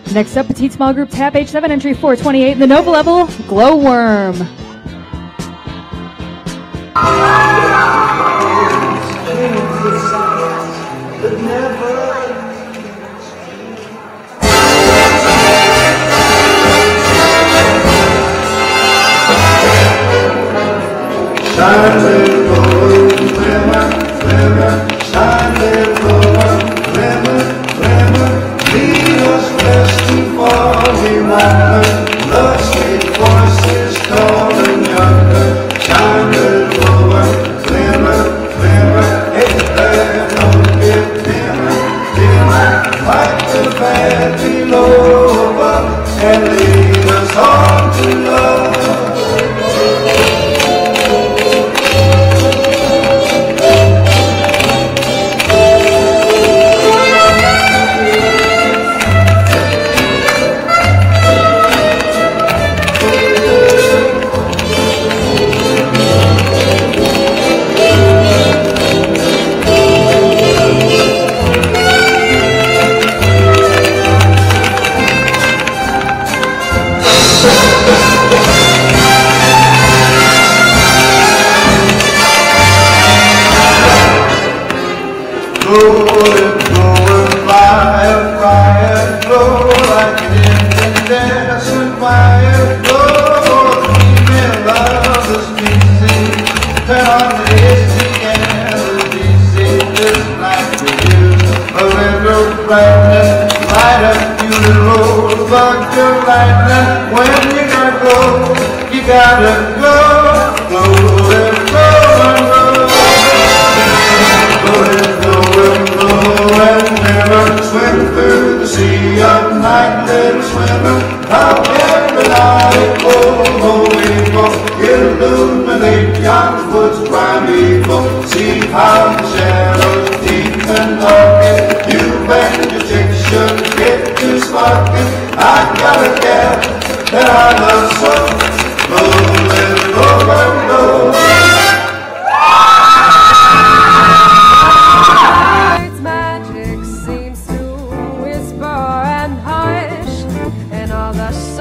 Next up, petite small group tap, age 7, entry 428, in the Nova level, Glowworm. And lead us on to love. When you gotta go, you gotta go, glow and glow and glow. Glow and glow and glow and never swim through the sea of night, little swimmer. How every night, illuminate yon woods primeval. See how the shadows deep and dark. You and your chick should get to sparking.